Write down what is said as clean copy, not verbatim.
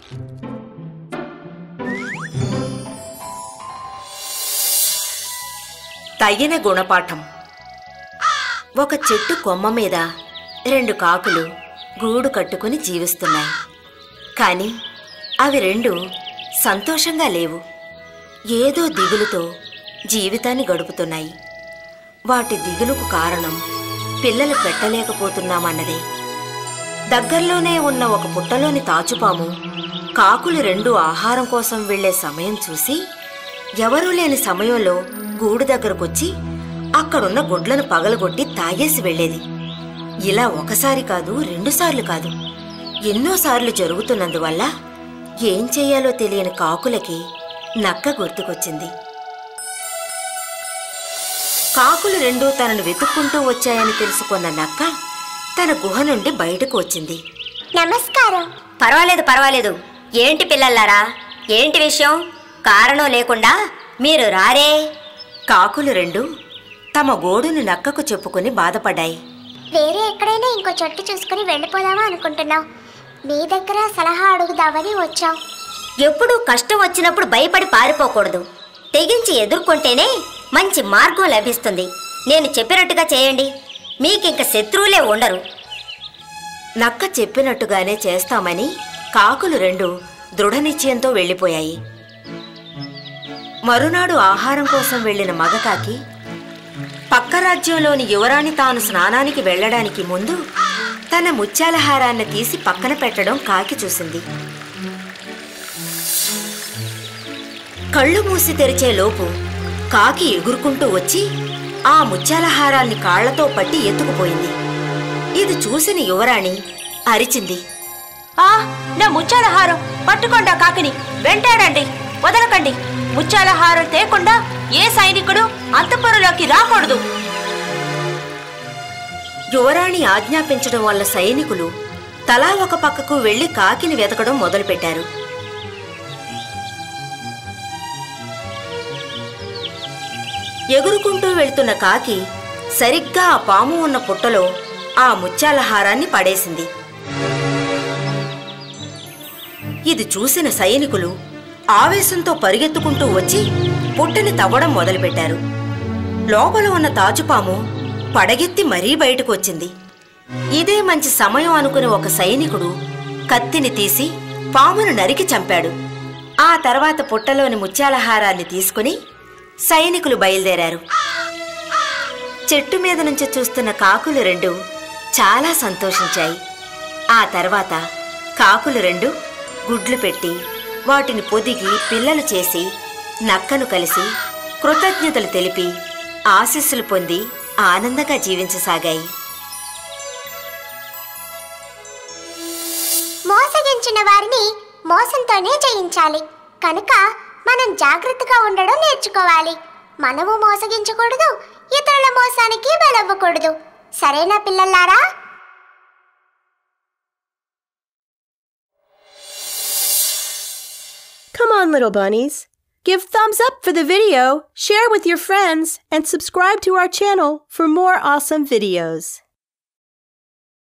తగిన గుణపాఠం. ఒక చెట్టు కొమ్మ మీద 2 కాకులు గూడు కట్టుకుని జీవిస్తున్నాయి. కానీ అవి 2 సంతోషంగా లేవు. ఏదో దిగులుతో జీవితాన్ని గడుపుతున్నాయి. వాటి దిగులుకు కారణం పిల్లలు పెట్టలేకపోతున్నామన్నదే. దగ్గర్లోనే ఉన్న ఒక పుట్టలోని తాచుపాము కాకులు 2 ఆహారం కోసం వెళ్లే సమయం చూసి ఎవరూ లేని సమయంలో గూడు దగ్గరకొచ్చి అక్కడున్న గుడ్లను పగలగొట్టి తాగేసి వెళ్లేది. ఇలా ఒకసారి కాదు, 2 సార్లు కాదు, ఎన్నోసార్లు జరుగుతున్నందువల్ల ఏం చెయ్యాలో తెలియని కాకులకి నక్క గుర్తుకొచ్చింది. కాకులు 2 తనను వెతుక్కుంటూ వచ్చాయని తెలుసుకున్న నక్క తన గుహ నుండి బయటకు వచ్చింది. నమస్కారం. పర్వాలేదు. ఏంటి పిల్లల్లారా, ఏంటి విషయం? కారణం లేకుండా మీరు రారే. కాకులు 2 తమ గోడును నక్కకు చెప్పుకుని బాధపడ్డాయి. వేరే ఎక్కడైనా ఇంకో చోటు చూసుకుని వెళ్ళిపోదామా అనుకుంటున్నాం. మీ దగ్గర సలహా అడుగుదామని వచ్చాం. ఎప్పుడూ కష్టం వచ్చినప్పుడు భయపడి పారిపోకూడదు. తెగించి ఎదుర్కొంటేనే మంచి మార్గం లభిస్తుంది. నేను చెప్పినట్టుగా చేయండి, మీకింక శత్రువులే ఉండరు. నక్క చెప్పినట్టుగానే చేస్తామని కాకులు 2 దృఢ నిశ్చయంతో వెళ్ళిపోయాయి. మరునాడు ఆహారం కోసం వెళ్లిన మగకాకి పక్క రాజ్యంలోని యువరాణి తాను స్నానానికి వెళ్లడానికి ముందు తన ముత్యాలహారాన్ని తీసి పక్కన పెట్టడం కాకి చూసింది. కళ్ళు మూసి తెరిచే లోపు కాకి ఎగురుకుంటూ వచ్చి ఆ ముత్యాలహారాన్ని కాళ్లతో పట్టి ఎత్తుకుపోయింది. ఇది చూసిన యువరాణి అరిచింది. నా ముత్యాలహారం! పట్టుకోండి ఆ కాకిని, వెంటాడండి, వదలకండి. ముత్యాలహారం తేకుండా ఏ సైనికుడు అంతఃపురంలోకి రాకూడదు. యువరాణి ఆజ్ఞాపించడం వల్ల సైనికులు తలా ఒక పక్కకు వెళ్లి కాకిని వెతకడం మొదలుపెట్టారు. ఎగురుకుంటూ వెళ్తున్న కాకి సరిగ్గా ఆ పాము ఉన్న పుట్టలో ఆ ముత్యాలహారాన్ని పడేసింది. ఇది చూసిన సైనికులు ఆవేశంతో పరిగెత్తుకుంటూ వచ్చి పుట్టని తవ్వడం మొదలుపెట్టారు. లోపల ఉన్న తాచుపాము పడగెత్తి మరీ బయటకు వచ్చింది. ఇదే మంచి సమయం అనుకుని ఒక సైనికుడు కత్తిని తీసి పామును నరికి చంపాడు. ఆ తర్వాత పుట్టలోని ముత్యాలహారాన్ని తీసుకుని సైనికులు బయలుదేరారు. చెట్టు మీద నుంచి చూస్తున్న కాకులు 2 చాలా సంతోషించాయి. ఆ తర్వాత కాకులు 2 గుడ్లు పెట్టి వాటిని పొదిగి పిల్లలు చేసి నక్కను కలిసి కృతజ్ఞతలు తెలిపి ఆశీస్సులు పొంది ఆనందంగా జీవించసాగాయి. మోసగించిన వారిని మోసంతోనే జయించాలి. కనుక మనం జాగ్రత్తగా ఉండడం నేర్చుకోవాలి. మనము మోసగించకూడదు, ఇతరుల మోసానికి బలవ్వకూడదు. సరేనా పిల్లలారా? Come on, little bunnies. Give thumbs up for the video, share with your friends, and subscribe to our channel for more awesome videos.